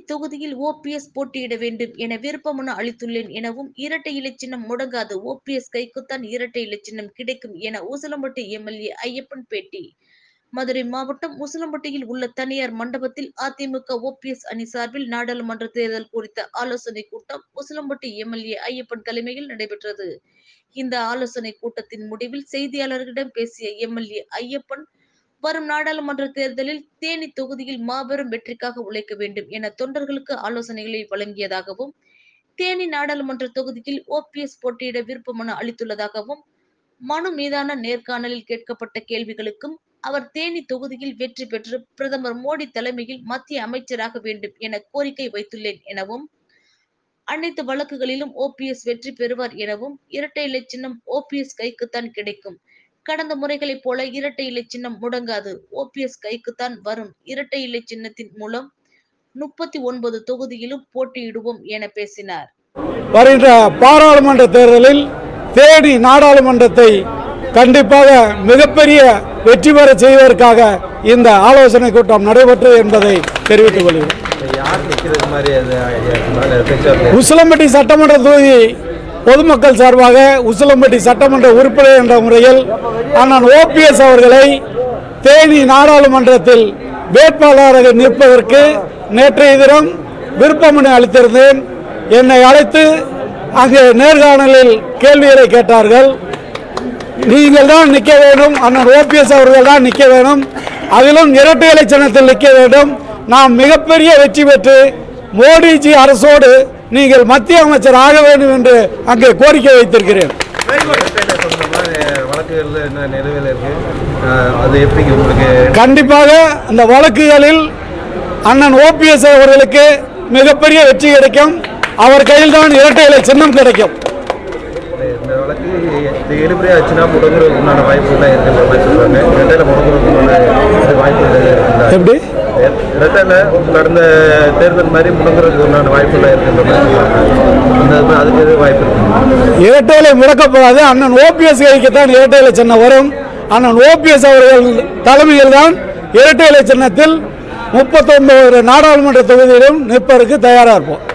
தொகுதியில் ஓபிஎஸ் போட்டியிட வேண்டும் என விருப்பமனு அளித்துள்ளேன் எனவும், இரட்டை இலை சின்னம் முடங்காது, ஓபிஎஸ் கைக்குத்தான் இரட்டை இலை சின்னம் கிடைக்கும் என உசிலம்பட்டி எம்எல்ஏ ஐயப்பன் பேட்டி. மதுரை மாவட்டம் உசிலம்பட்டியில் உள்ள தனியார் மண்டபத்தில் அதிமுக ஓபிஎஸ் அணி சார்பில் நாடாளுமன்ற தேர்தல் குறித்த ஆலோசனை கூட்டம் உசிலம்பட்டி எம்எல்ஏ ஐயப்பன் தலைமையில் நடைபெற்றது. இந்த ஆலோசனை கூட்டத்தின் முடிவில் செய்தியாளர்களிடம் பேசிய எம்எல்ஏ ஐயப்பன், வரும் நாடாளுமன்ற தேர்தலில் தேனி தொகுதியில் மாபெரும் வெற்றிக்காக உழைக்க வேண்டும் என தொண்டர்களுக்கு ஆலோசனைகளை வழங்கியதாகவும், தேனி நாடாளுமன்ற தொகுதியில் ஓபிஎஸ் போட்டியிட விருப்ப மனு அளித்துள்ளதாகவும், மனு மீதான நேர்காணலில் கேட்கப்பட்ட கேள்விகளுக்கும் அவர் தேனி தொகுதியில் வெற்றி பெற்று பிரதமர் மோடி தலைமையில் மத்திய அமைச்சராக வேண்டும் என கோரிக்கை வைத்துள்ளேன் எனவும், அனைத்து வழக்குகளிலும் ஓபிஎஸ் வெற்றி பெறுவார் எனவும், இரட்டை இலை சின்னம் ஓபிஎஸ் கைக்குத்தான் கிடைக்கும், கடந்த முறைகளைப் போல இரட்டை இலை சின்னம் முடங்காது, ஓபிஎஸ் கைக்குத்தான் வரும், இரட்டை இலை சின்னத்தின் மூலம் 39 தொகுதியிலும் போட்டியிடுவோம் என பேசினார். வருகின்ற பாராளுமன்ற தேர்தலில் தேனி நாடாளுமன்றத்தை கண்டிப்பாக மிகப்பெரிய வெற்றி பெற செய்வதற்காக இந்த ஆலோசனை கூட்டம் நடைபெற்றது என்பதை தெரிவித்துக் கொள்கிறேன். உசிலம்பட்டி சட்டமன்ற தொகுதி பொதுமக்கள் சார்பாக உசிலம்பட்டி சட்டமன்ற உறுப்பினர் என்ற முறையில் அண்ணன் ஓபிஎஸ் அவர்களை தேனி நாடாளுமன்றத்தில் வேட்பாளராக நிற்பதற்கு நேற்றைய தினம் விருப்ப மனு அளித்திருந்தேன். என்னை அழைத்து அங்கு நேர்காணலில் கேள்விகளை கேட்டார்கள். நீங்கள் தான் நிற்க வேண்டும், அண்ணன் ஓபிஎஸ் அவர்கள் தான் நிற்க வேண்டும், அதிலும் இரட்டை இலை சின்னத்தில் நிற்க வேண்டும், நாம் மிகப்பெரிய வெற்றி பெற்று மோடிஜி அரசோடு நீங்கள் மத்திய அமைச்சர் ஆக வேண்டும் என்று அங்கே கோரிக்கை வைத்திருக்கிறேன். கண்டிப்பாக அந்த வழக்குகளில் அண்ணன் ஓபிஎஸ் அவர்களுக்கு மிகப்பெரிய வெற்றி கிடைக்கும். அவர் கையில் தான் இரட்டை இலை சின்னம் கிடைக்கும். எப்படி கடந்த தேர்தல் மாதிரி முடங்குறதுக்கு வாய்ப்புள்ள இரட்டை இலை முடக்கப்படாது. அண்ணன் ஓபிஎஸ் கைக்குத்தான் இரட்டை இலை சின்னம் வரும். அண்ணன் ஓபிஎஸ் அவர்கள் தலைமையில் தான் இரட்டை இலை சின்னத்தில் 39 நாடாளுமன்ற தொகுதியிலும் நிற்பதற்கு தயாராக இருப்போம்.